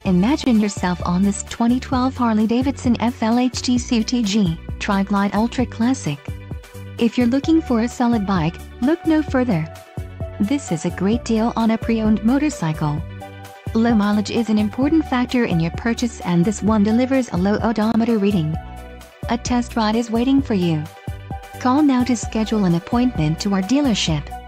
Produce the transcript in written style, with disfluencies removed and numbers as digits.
Imagine yourself on this 2012 Harley-Davidson FLHTCUTG Tri-Glide Ultra Classic. If you're looking for a solid bike, look no further. This is a great deal on a pre-owned motorcycle. Low mileage is an important factor in your purchase, and this one delivers a low odometer reading. A test ride is waiting for you. Call now to schedule an appointment to our dealership.